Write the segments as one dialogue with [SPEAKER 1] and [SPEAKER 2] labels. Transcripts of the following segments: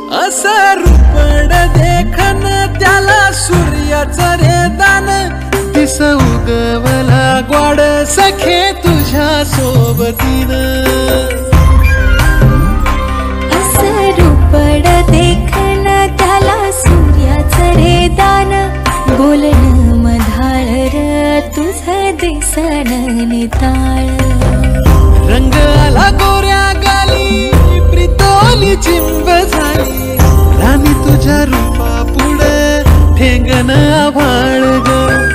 [SPEAKER 1] असं रूपड देखन त्याला सूर्याचं रे दान दिस उगवला ग्वाड सखे तुझ्या सोबतीनं
[SPEAKER 2] असं रूपड देखन त्याला सूर्याचं रे दान बोलणं मधाळ र तुझं दिसन निताळ
[SPEAKER 1] रंग आला गोऱ्या गाली प्रीतोली चिंब झाली राणी तुझ्या रूपा पुढे ठेंगण आभाळ ग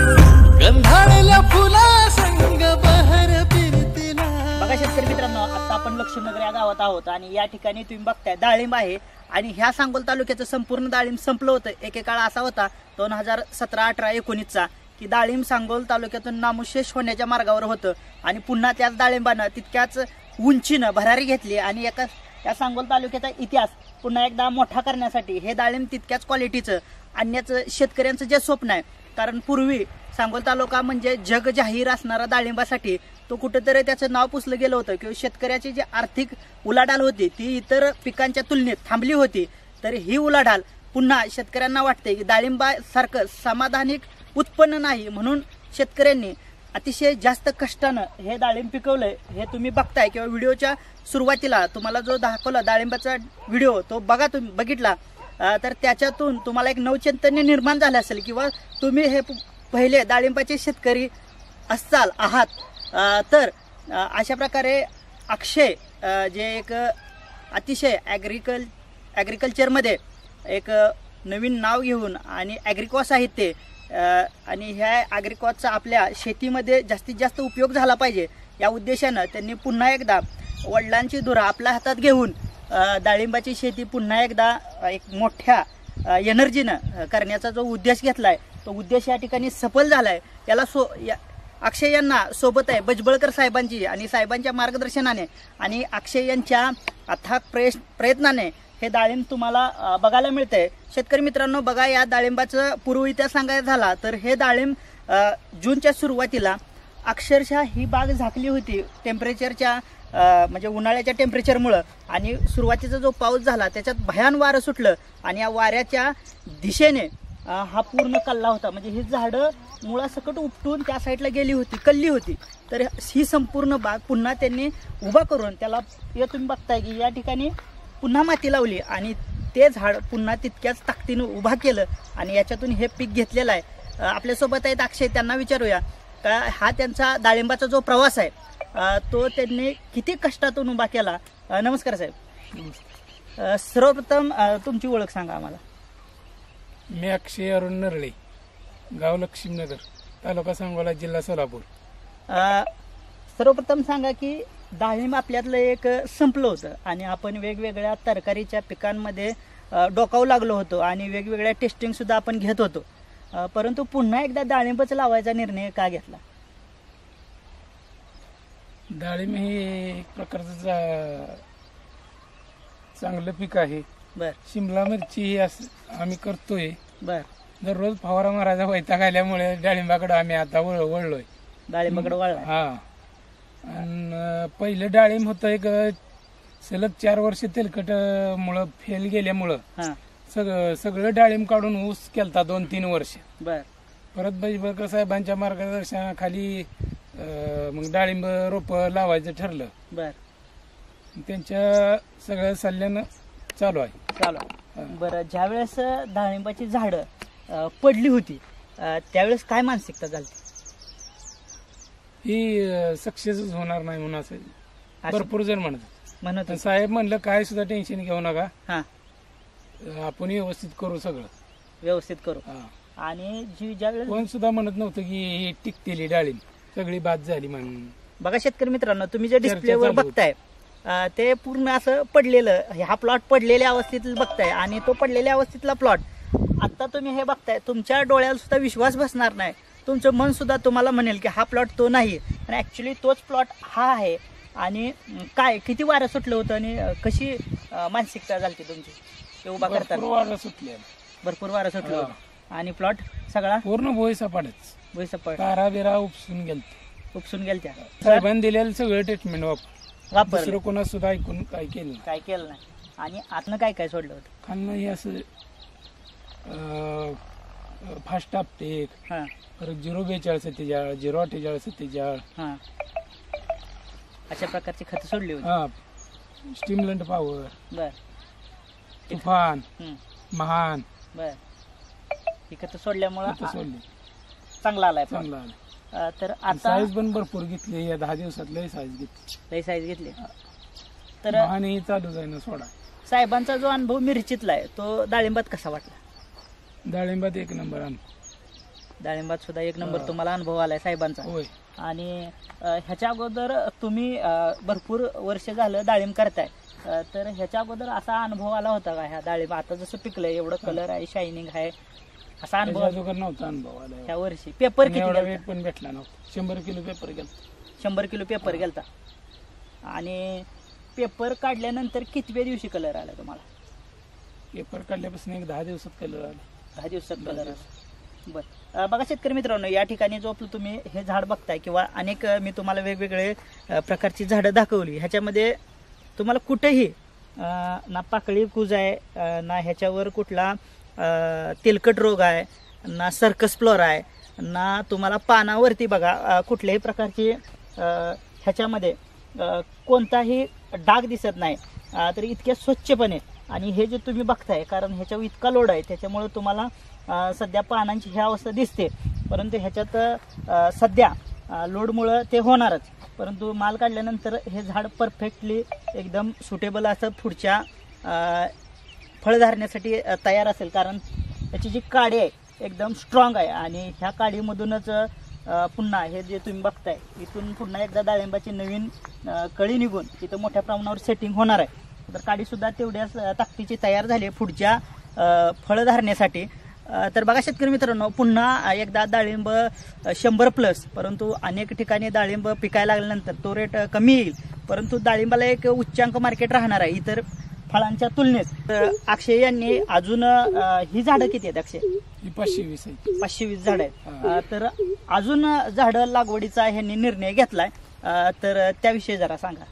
[SPEAKER 1] गंधाळल्या फुला संग बहर फिरतीला।
[SPEAKER 3] बघा शेतकरी मित्रांनो, आता आपण लक्ष्मीनगर या गावात आहोत आणि या ठिकाणी तुम्ही बघताय डाळिंब आहे आणि ह्या सांगोल तालुक्याचं संपूर्ण डाळिंब संपलं होतं। एकेकाळ असा होता 2017, 18, 19 की डाळिंब सांगोल तालुक्यातून नामशेष होण्याच्या मार्गावर होतं आणि पुन्हा त्याच डाळिंबानं तितक्याच उंचीनं भरारी घेतली आणि या सांगोल तालुक्याचा इतिहास पुन्हा एकदा मोठा करण्यासाठी हे डाळिंब तितक्याच क्वालिटीचं आणण्याचं शेतकऱ्यांचं जे स्वप्न आहे। कारण पूर्वी सांगोल तालुका म्हणजे जग जाहीर असणारा डाळिंबासाठी तो कुठेतरी त्याचं नाव पुसलं गेलं होतं किंवा शेतकऱ्याची जी आर्थिक उलाढाल होती ती इतर पिकांच्या तुलनेत थांबली होती। तर ही उलाढाल पुन्हा शेतकऱ्यांना वाटते की डाळिंबासारखं समाधानिक उत्पन्न नाही, म्हणून शेतकऱ्यांनी अतिशय जास्त कष्टानं हे डाळिंब पिकवलंय। हे तुम्ही बघताय किंवा व्हिडिओच्या सुरुवातीला तुम्हाला जो दाखवला डाळिंबाचा व्हिडिओ तो बघा, तुम्ही बघितला तर त्याच्यातून तुम्हाला एक नवचैतन्य निर्माण झालं असेल किंवा तुम्ही हे पहिले डाळिंबाचे शेतकरी आहात तर अशा प्रकारे अक्षय जे एक अतिशय ॲग्रिकल्चरमध्ये एक नवीन नाव घेऊन आणि ॲग्रिकॉस आहेत ते आणि ह्या ॲग्रिकॉसचा आपल्या शेतीमध्ये जास्तीत जास्त उपयोग झाला पाहिजे या उद्देशानं त्यांनी पुन्हा एकदा वडिलांची धुरा आपल्या हातात घेऊन डाळिंबाची शेती पुन्हा एकदा एक मोठ्या एनर्जीनं करण्याचा जो उद्देश घेतला आहे तो उद्देश या ठिकाणी सफल झाला आहे। याला अक्षय यांना सोबत आहे भजबळकर साहेबांची आणि साहेबांच्या मार्गदर्शनाने आणि अक्षय यांच्या अथाक प्रयत्नाने हे डाळिंब तुम्हाला बघायला मिळतंय। शेतकरी मित्रांनो बघा, या डाळिंबाचं पूर्व इतिहास सांगायचा झाला तर हे डाळिंब जूनच्या सुरुवातीला अक्षरशः ही बाग झाकली होती टेम्परेचरच्या म्हणजे उन्हाळ्याच्या टेम्परेचरमुळं आणि सुरुवातीचा जो पाऊस झाला त्याच्यात भयान वारं सुटलं आणि या वाऱ्याच्या दिशेने हा पूर्ण कल्ला होता, म्हणजे ही झाडं मुळासकट उपटून त्या साईडला गेली होती, कल्ली होती। तर ही संपूर्ण बाग पुन्हा त्यांनी उभा करून त्याला हे तुम्ही बघताय की या ठिकाणी पुन्हा माती लावली आणि ते झाड पुन्हा तितक्याच ताकदीनं उभा केलं आणि याच्यातून हे पीक घेतलेलं आहे। आपल्यासोबत आहेत अक्षय, त्यांना विचारूया का हा त्यांचा डाळिंबाचा जो प्रवास आहे तो त्यांनी किती कष्टातून उभा केला। नमस्कार साहेब, सर्वप्रथम तुमची ओळख सांगा आम्हाला।
[SPEAKER 4] मी अक्षय अरुण नरळे, गाव लक्ष्मीनगर, तालुका सांगोला, जिल्हा सोलापूर।
[SPEAKER 3] सर्वप्रथम सांगा की डाळिंब आपल्यातलं एक संपलं होतं आणि आपण वेगवेगळ्या तरकारीच्या पिकांमध्ये डोकावू लागलो होतो आणि वेगवेगळ्या टेस्टिंग सुद्धा आपण घेत होतो, परंतु पुन्हा एकदा डाळिंबच लावायचा निर्णय का घेतला?
[SPEAKER 4] डाळिंब हे एक प्रकारचं चांगलं पीक आहे।
[SPEAKER 3] बर,
[SPEAKER 4] शिमला मिरची ही आम्ही करतोय।
[SPEAKER 3] बर,
[SPEAKER 4] दररोज फवारा मारायचा वैताग आल्यामुळे डाळिंबाकडे आम्ही आता वळलोय।
[SPEAKER 3] डाळिंबाकडे वळला?
[SPEAKER 4] हा, आणि पहिलं डाळिंब होतं एक सलग 4 वर्ष तेलकट मुळे फेल गेल्यामुळं सगळं डाळिंब काढून ऊस केलता 2-3 वर्ष।
[SPEAKER 3] बर,
[SPEAKER 4] परत भजबळकर साहेबांच्या मार्गदर्शनाखाली मग डाळिंब रोप लावायचं ठरलं।
[SPEAKER 3] बर,
[SPEAKER 4] त्यांच्या सगळ्या सल्ल्यानं चालू आहे।
[SPEAKER 3] बरं, ज्यावेळेस डाळिंबाची झाडं पडली होती त्यावेळेस काय मानसिकता झाली?
[SPEAKER 4] ही सक्सेसच होणार नाही म्हणून असं भरपूर जण म्हणत साहेब म्हणलं काय सुद्धा टेन्शन घेऊ नका, आपण व्यवस्थित करू, सगळं व्यवस्थित करू।
[SPEAKER 3] आणि ज्यावेळेस
[SPEAKER 4] कोण सुद्धा म्हणत नव्हतं की ही टिकतेली डाळिंब सगळी बाद झाली म्हणून।
[SPEAKER 3] बघा शेतकरी मित्रांनो, तुम्ही जे डिस्प्लेवर बघताय ते पूर्ण असं पडलेलं, हा प्लॉट पडलेल्या अवस्थेत बघताय आणि तो पडलेल्या अवस्थेतला प्लॉट आता तुम्ही हे बघताय, तुमच्या डोळ्याला सुद्धा विश्वास बसणार नाही, तुमचं मन सुद्धा तुम्हाला म्हणेल की हा प्लॉट तो नाही आणि ऍक्च्युली तोच प्लॉट हा आहे। आणि काय किती वारं सुटलं होतं आणि कशी मानसिकता झाली तुमची ते उभा करताना? भरपूर वारं सुटलं होतं आणि प्लॉट सगळा
[SPEAKER 4] पूर्ण भुईसपाट तारा बिरा उपसून
[SPEAKER 3] गेलत्या।
[SPEAKER 4] साहेबांनी दिलेलं सगळं ट्रीटमेंट वापर दुसरं कोणा सुद्धा ऐकून काय केलं
[SPEAKER 3] नाही। आणि आतनं काय काय सोडलं होतं?
[SPEAKER 4] खालनं हे असं फास्ट अपटेक,
[SPEAKER 3] हा
[SPEAKER 4] परत 04247, 04847,
[SPEAKER 3] हा अशा प्रकारची खतं सोडली होती.
[SPEAKER 4] हा स्टिम्युलंट पॉवर,
[SPEAKER 3] बर
[SPEAKER 4] तुफान,
[SPEAKER 3] हम्म,
[SPEAKER 4] महान
[SPEAKER 3] बर ही खतं सोडल्यामुळं
[SPEAKER 4] आता सोडली.
[SPEAKER 3] चांगला आलाय पण.
[SPEAKER 4] चांगला आलं.
[SPEAKER 3] तर आता
[SPEAKER 4] साईज पण भरपूर घेतली या 10 दिवसात लय साईज घेतली.
[SPEAKER 3] लई साईज घेतली. तर
[SPEAKER 4] महान ही चालू जाईल ना सोडा.
[SPEAKER 3] साहेबांचा जो अनुभव मिरचीतला आहे तो डाळिंबात कसा वाटला?
[SPEAKER 4] डाळिंबात एक नंबर आण.
[SPEAKER 3] डाळिंबात सुद्धा एक नंबर तुम्हाला अनुभव आलाय साहेबांचा.
[SPEAKER 4] होय.
[SPEAKER 3] आणि ह्याच्या अगोदर तुम्ही भरपूर वर्ष झालं डाळिंब करताय, तर ह्याच्या अगोदर असा अनुभव आला होता का ह्या डाळिंब आता जसं पिकलंय एवढं कलर आहे, शायनिंग आहे, असा अनुभव
[SPEAKER 4] त्याच्या नव्हता अनुभव आला.
[SPEAKER 3] ह्या वर्षी? पेपर किती
[SPEAKER 4] एवढा
[SPEAKER 3] गेलता?
[SPEAKER 4] वेट पण भेटला नव्हता. 100 किलो पेपर गेला.
[SPEAKER 3] 100 किलो पेपर गेलता. आणि पेपर काढल्यानंतर कितव्या दिवशी कलर आला तुम्हाला?
[SPEAKER 4] पेपर काढल्यापासून एक 10 दिवसात कलर आला.
[SPEAKER 3] 10 दिवसात कलर आला. बरं, बघा शेतकरी मित्रांनो, या ठिकाणी जो आपलं तुम्ही हे झाड बघताय किंवा अनेक मी तुम्हाला वेगवेगळे प्रकारची झाडं दाखवली, ह्याच्यामध्ये तुम्हाला कुठेही ना पाकळी कूज आहे, ना ह्याच्यावर कुठला तेलकट रोग आहे, ना सर्कस फ्लोर आहे, ना तुम्हाला पानावरती बघा कुठल्याही प्रकारची ह्याच्यामध्ये कोणताही डाग दिसत नाही. तर इतक्या स्वच्छपणे, आणि हे जे तुम्ही बघताय कारण ह्याच्यावर इतका लोड आहे त्याच्यामुळे तुम्हाला सध्या पानांची ही अवस्था दिसते, परंतु ह्याच्यात सध्या लोडमुळं ते होणारच. परंतु माल काढल्यानंतर हे झाड परफेक्टली एकदम सुटेबल असं पुढच्या फळ धारण्यासाठी तयार असेल, कारण त्याची जी काडी आहे एकदम स्ट्रॉंग आहे. आणि ह्या काडीमधूनच पुन्हा हे जे तुम्ही बघताय इथून पुन्हा एकदा डाळिंबाची नवीन कळी निघून इथं मोठ्या प्रमाणावर सेटिंग होणार आहे. तर काडीसुद्धा तेवढ्याच ताकदीची तयार झाली आहे पुढच्या फळ धारण्यासाठी. तर बघा शेतकरी मित्रांनो, पुन्हा एकदा डाळिंब 100+, परंतु अनेक ठिकाणी डाळिंब पिकायला लागल्यानंतर तो रेट कमी येईल, परंतु डाळिंबाला एक उच्चांक मार्केट राहणार आहे इतर फळांच्या तुलनेत. अक्षय यांनी अजून ही झाडं किती आहेत अक्षय?
[SPEAKER 4] 520 आहे.
[SPEAKER 3] 520 झाडं आहेत. तर अजून झाडं लागवडीचा ह्यांनी निर्णय घेतलाय, तर त्याविषयी जरा सांगा.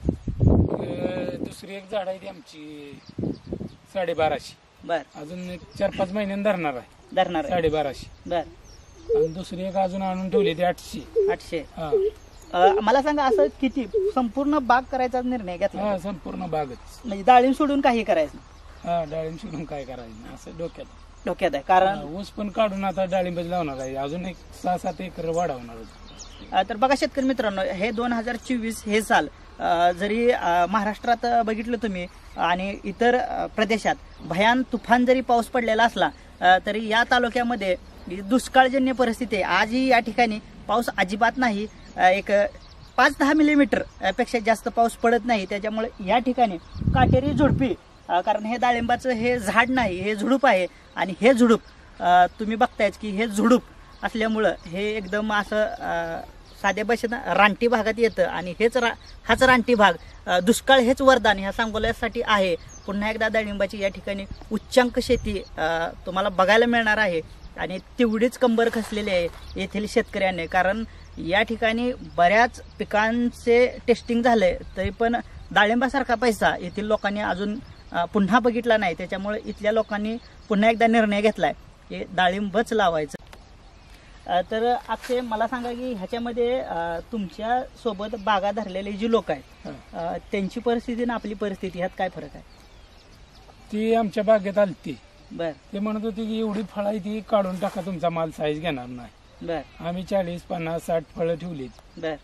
[SPEAKER 4] दुसरी एक झाड आहे ती आमची 1250.
[SPEAKER 3] बर,
[SPEAKER 4] अजून एक 4-5 महिन्यांनी धरणार आहे.
[SPEAKER 3] धरणार आहे.
[SPEAKER 4] 1250.
[SPEAKER 3] बर,
[SPEAKER 4] आणि दुसरी एक अजून आणून ठेवली ती 800.
[SPEAKER 3] 800.
[SPEAKER 4] हा
[SPEAKER 3] मला सांगा, असं किती संपूर्ण बाग करायचा निर्णय घेतला?
[SPEAKER 4] हा संपूर्ण बागच.
[SPEAKER 3] म्हणजे डाळिंब सोडून काही करायचं नाही?
[SPEAKER 4] हा डाळिंब सोडून काय करायचं असं
[SPEAKER 3] डोक्यात आहे. कारण
[SPEAKER 4] ऊस पण काढून आता डाळिंबच लावणार आहे. अजून एक 6-7 एकर वाढवणार होतं.
[SPEAKER 3] तर बघा शेतकरी मित्रांनो, हे 2024 हे साल जरी महाराष्ट्रात बघितलं तुम्ही आणि इतर प्रदेशात भयान तुफान जरी पाऊस पडलेला असला, तरी या तालुक्यामध्ये दुष्काळजन्य परिस्थिती आहे. आजही या ठिकाणी पाऊस अजिबात नाही. एक 5-10 मिलीमीटर पेक्षा जास्त पाऊस पडत नाही. त्याच्यामुळे या ठिकाणी काटेरी झुडपी, कारण हे डाळिंबाचं हे झाड नाही, हे झुडूप आहे. आणि हे झुडूप तुम्ही बघतायच की हे झुडूप असल्यामुळं हे एकदम असं साध्या भाषेत रानटी भागात येतं. आणि हाच रानटी भाग, दुष्काळ हेच वरदान ह्या सांगोल्यासाठी आहे. पुन्हा एकदा डाळिंबाची या ठिकाणी उच्चांक शेती तुम्हाला बघायला मिळणार आहे. आणि तेवढीच कंबर खसलेली आहे येथील शेतकऱ्यांनी, कारण या ठिकाणी बऱ्याच पिकांचे टेस्टिंग झाले तरी पण डाळिंबासारखा पैसा येथील लोकांनी अजून पुन्हा बघितला नाही. त्याच्यामुळे इथल्या लोकांनी पुन्हा एकदा निर्णय घेतलाय की डाळिंबच लावायचं. तर अक्षय, मला सांगा की ह्याच्यामध्ये तुमच्या सोबत बागा धरलेले जी लोक आहेत त्यांची परिस्थिती आणि आपली परिस्थिती ह्यात काय फरक आहे?
[SPEAKER 4] ती आमच्या बागेत आलती.
[SPEAKER 3] बर,
[SPEAKER 4] ते म्हणत होते की एवढी फळं आहे ती काढून टाका, तुमचा माल साईज घेणार नाही.
[SPEAKER 3] बर,
[SPEAKER 4] आम्ही 40-50-60 फळं ठेवली.
[SPEAKER 3] बर.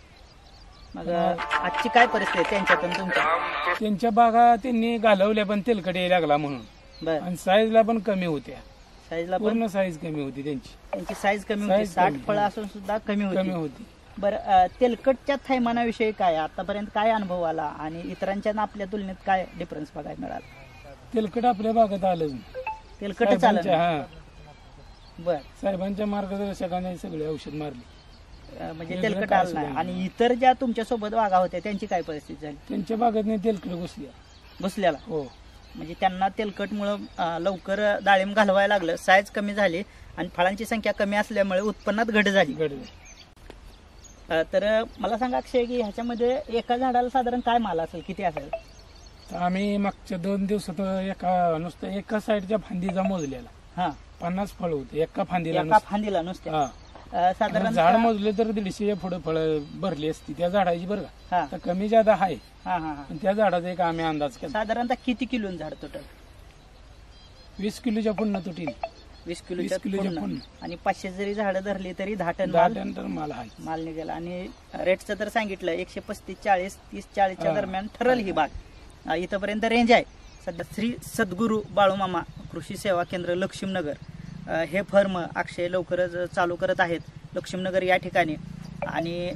[SPEAKER 3] मग आजची काय परिस्थिती त्यांच्यात आणि तुमच्या?
[SPEAKER 4] त्यांच्या बागा त्यांनी घालवल्या पण तेलकट यायला लागला म्हणून.
[SPEAKER 3] बर,
[SPEAKER 4] आणि साईजला पण कमी होत्या.
[SPEAKER 3] साईजला पण
[SPEAKER 4] पूर्ण साईज कमी होती त्यांची
[SPEAKER 3] साईज कमी होती. 60 फळं असून सुद्धा कमी होती. बरं, तेलकटच्या थैमानाविषयी काय आतापर्यंत काय अनुभव आला आणि इतरांच्या आपल्या तुलनेत काय डिफरन्स बघायला मिळाला?
[SPEAKER 4] तेलकट आपल्या बागेत आलं.
[SPEAKER 3] तेलकटच आलं?
[SPEAKER 4] हा.
[SPEAKER 3] बर,
[SPEAKER 4] साहेबांच्या मार्गदर्शकाने सगळे औषध मारले.
[SPEAKER 3] म्हणजे तेलकट आलं नाही. आणि इतर ज्या तुमच्या सोबत बागा होत्या त्यांची काय परिस्थिती झाली?
[SPEAKER 4] त्यांच्या बागेत नाही तेलकट
[SPEAKER 3] घुसल्याला.
[SPEAKER 4] हो,
[SPEAKER 3] म्हणजे त्यांना तेलकटमुळं लवकर डाळिंब घालवायला लागलं, साईज कमी झाली आणि फळांची संख्या कमी असल्यामुळे उत्पन्नात घट झाली. तर मला सांगा अक्षय की ह्याच्यामध्ये एका झाडाला साधारण काय माल असेल, किती असेल?
[SPEAKER 4] तर आम्ही मागच्या 2 दिवसात नुसतं एका साईडच्या फांदीचा मोजलेला
[SPEAKER 3] हा
[SPEAKER 4] 50 फळ होते एका फांदीला
[SPEAKER 3] एका फांदीला नुसते
[SPEAKER 4] हा.
[SPEAKER 3] साधारण
[SPEAKER 4] झाड मोजले तर 150 पुढे फळं भरली असती त्या झाडाची बरं का
[SPEAKER 3] हा
[SPEAKER 4] तर कमी जादा आहे
[SPEAKER 3] हा हा
[SPEAKER 4] पण त्या झाडाचा एक आम्ही अंदाज केला
[SPEAKER 3] साधारणतः किती किलो झाड टोटल
[SPEAKER 4] 20 किलोच्या पुन्हा तुटील
[SPEAKER 3] 20 किलोच्या
[SPEAKER 4] 20 किलोच्या
[SPEAKER 3] पूर्ण.
[SPEAKER 4] पुन्हा.
[SPEAKER 3] आणि 500 जरी झाडं धरली तरी 10 टन
[SPEAKER 4] 10
[SPEAKER 3] माल
[SPEAKER 4] टन तर मला आहे
[SPEAKER 3] माल निघेल. आणि रेटचं तर सांगितलं 135 40 30 40च्या
[SPEAKER 4] हा.
[SPEAKER 3] दरम्यान ठरल ही बाग. इथपर्यंत रेंज आहे. सध्या श्री सद्गुरू बाळूमामा कृषी सेवा केंद्र लक्ष्मीनगर हे फर्म अक्षय लवकरच चालू करत आहेत लक्ष्मीनगर या ठिकाणी. आणि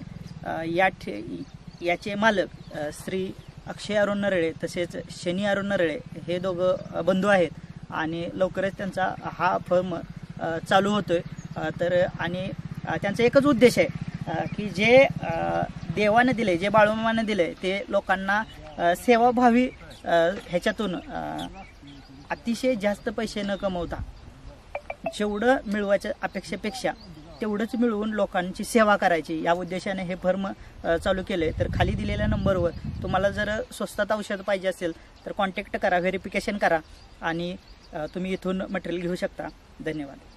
[SPEAKER 3] याचे मालक श्री अक्षय अरुण नरळे तसेच शनी अरुण नरळे हे दोघं बंधू आहेत. आणि लवकरच त्यांचा हा फर्म चालू होतोय. तर आणि त्यांचा एकच उद्देश आहे की जे देवानं दिले जे बाळूमामानं दिले ते लोकांना सेवाभावी ह्याच्यातून अतिशय जास्त पैसे न कमवता जेवढं मिळवायच्या अपेक्षेपेक्षा तेवढंच मिळवून लोकांची सेवा करायची या उद्देशाने हे फर्म चालू केले. तर खाली दिलेल्या नंबरवर तुम्हाला जर स्वस्तात औषध पाहिजे असेल तर कॉन्टॅक्ट करा, व्हेरिफिकेशन करा आणि तुम्ही इथून मटेरियल घेऊ शकता. धन्यवाद.